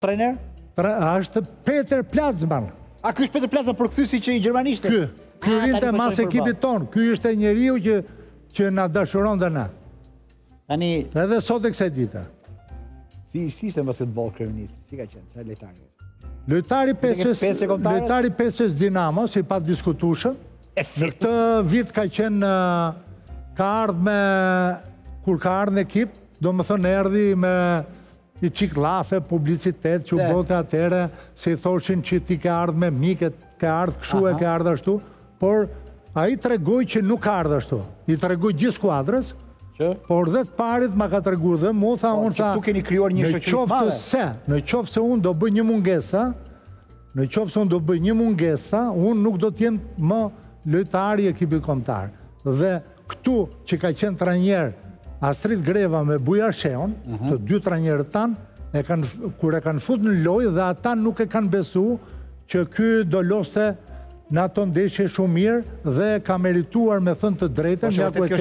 trener? Është Peter Plazman. A ky është Peter Plazman përkthyesi që i gjermanishtes? Ky rinte mas ekipit ton. Ky ishte njeriu që na dashuron dhe na. Tani edhe sot e kësaj dite. Si ishte në basketbol kryeministri? Si ka qenë? Çfarë lojtari? Lojtari pesës Dinamo, si pa diskutueshëm. Në këtë vit ka qenë kur ka ardhur në ekip, domethënë erdhi me i qik lafe, publicitet, që u bote atere, se i thoshin që ti ke ardhë me miket, ke ardhë këshu e ke ardhë ashtu, por a i tregoj që nuk ka ardhë ashtu. I tregoj gjithë skuadrës, por dhe të parit ma ka tregu dhe mu, tha, unë tha, në qoftë se unë do bëj një mungesa, unë nuk do t'jem më lojtari e ekipit kombëtar. Dhe këtu që ka qenë trajner Astrid Greva me Bujar Sheon, të dy trajnerët tanë, kur e kanë fut në lojë dhe ata nuk e kanë besu që ky do loste në ato ndeshje shumë mirë dhe ka merituar me thënë të drejtën.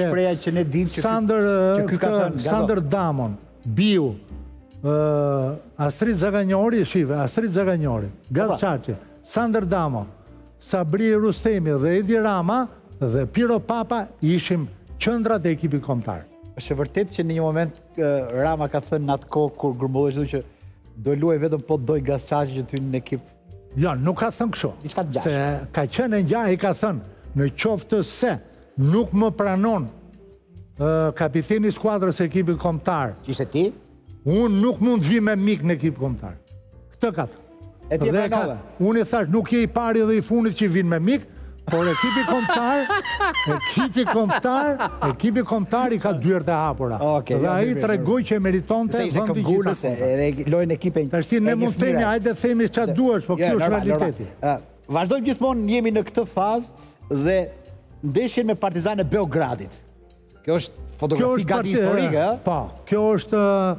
Sander Damon, Biu, Astrid Zaganjori, Gaz Çaçi, Sander Damon, Sabri Rustemi dhe Edi Rama dhe Piro Papa ishim qendrat e ekipit kombëtar. Është vërtet që në një moment Rama ka thënë në atë kohë kur grumbullohej që do luaj vetëm po doj Gaz Çaçi që ty në ekip. Jo, nuk ka thënë kështu. Se ka qenë ngjaj, i ka thënë, në qoftë se nuk më pranon kapiteni i skuadrës e ekipit kombëtar. Ishte ti? Unë nuk mund të vi me mik në ekip kombëtar. Këtë ka thënë. E ti e pranove? Unë i thash, nuk je i pari dhe i funit që vinë me mik, por ekipi kombëtar i ka dyert e hapura. Dhe ai tregoi që meritonte vendi gjithashtu. Edhe lojën ekipe. Tashti ne mund themi, hajde themi çfarë duash, po kjo është realiteti. Vazhdojmë gjithmonë, jemi në këtë fazë dhe ndeshjen me Partizan e Beogradit. Kjo është fotografi gati historike, ëh? Po, kjo është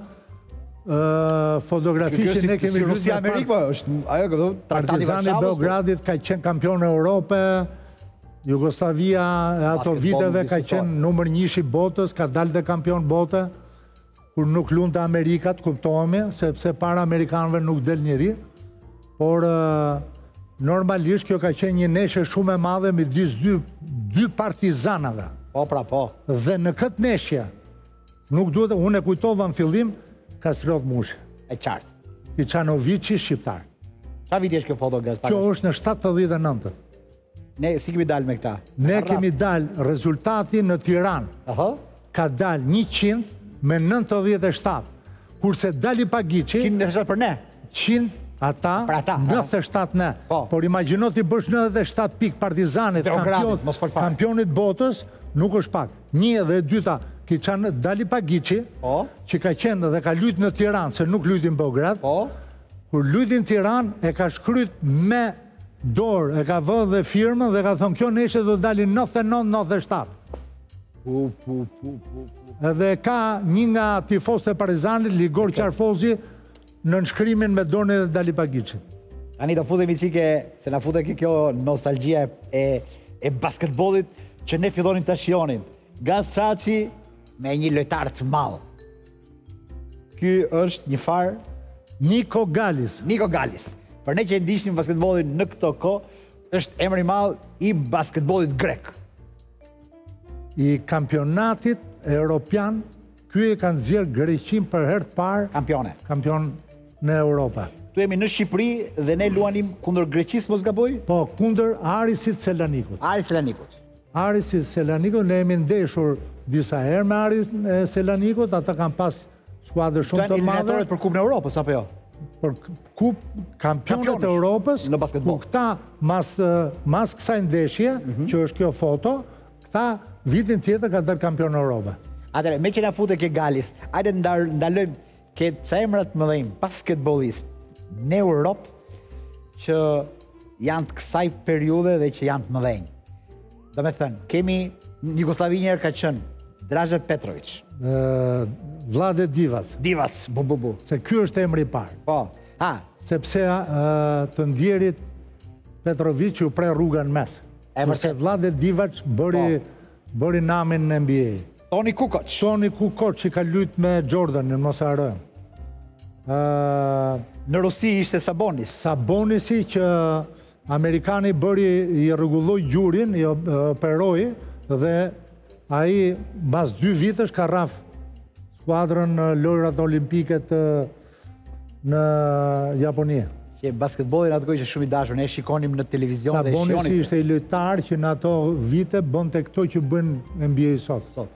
fotografi që ne kemi luajtur si Amerikë, po është ajo që Partizani i Beogradit ka qenë kampion e Europe, Jugoslavia e ato viteve ka qenë numër 1 i botës, ka dalë dhe kampion bote, kur nuk lundte Amerikat, kuptohemi, sepse para amerikanëve nuk del njëri, por normalisht kjo ka qenë një neshje shumë e madhe midis dy partizanave. Po, pra, po. Dhe në këtë neshje, nuk duhet, unë e kujtova në fillim, Kastriot Mushi. E qartë. Icanovici, shqiptar. Qa viti është kjo foto, Gaspar? Kjo është në 79. Ne si kemi dalë me këta? Ne kemi dalë, rezultati në Tiranë ka dalë 100 me 97. Kurse Dali Pagici... 197 për ne? 100 ata, 97 ne. Por imagjino ti bësh 97 pik Partizanit, kampionit botës, nuk është pak. Një dhe dyta, ki qanë Dali Pagici, që ka qenë dhe ka lujt në Tiranë, se nuk lujtin Beograd, kur lujtin Tiranë e ka shkryt me dorë, e ka vënë dhe firmën dhe ka thënë kjo neshe do dalin 99-97. Edhe ka një nga tifos të Partizanit, Ligor Qarfozi, në nënshkrimin me dorën e Dali Pagicit. Ani, do futemi qike, se na futemi kjo nostalgjia e basketbolit që ne fillonin të shionin. Gaz Çaçi me një lojtar të madh. Ky është një farë Niko Galis. Niko Galis. Për ne që ndishnim basketbolin në këto kohë, është emri i madh i basketbollit grek. I kampionatit europian, ky e kanë nxjerr Greqin për herë të parë kampion në Europë. Tu jemi në Shqipëri dhe ne luanim kundër Greqisë, mos gaboj? Po, kundër Arisit Selanikut. Arisit Selanikut, ne jemi ndeshur disa herë me Arisin Selanikut, ata kanë pas skuadër shumë të madhe. Këto janë eliminatorët për Kupën e Europës, apo jo? Për kampionet e Europës, ku këta mas kësaj ndeshje, që është kjo foto, këta vitin tjetër ka dërë kampion e Europë. Atere, me që na fute ke Galis, ajde ndalojmë ke ca emrat më dhejmë basketbolist në Europë që janë të kësaj periude dhe që janë të më dhejnë. Do me thënë, kemi Jugoslavi njerë ka qënë Draže Petrović. Vlade Divac. Divac, bu. Se ky është emri i parë. Po, sepse të ndjerit Petrović u pre rrugën mes. Përse Vlade Divac bëri namin në NBA. Toni Kukoc. Toni Kukoc që ka lujt me Jordan në mos harrojmë. Në Rusi ishte Sabonis. Sabonisi që Amerikani bëri, i rregulloi gjurin, i operoi, dhe ai mbas 2 vitesh ka rraf skuadrën në lojrat olimpiket në Japoni. Që basketbollin atë kohë që shumë i dashur, ne shikonim në televizion dhe Sabonisi ishte i lojtar që në ato vite bënte këto që bën NBA sot.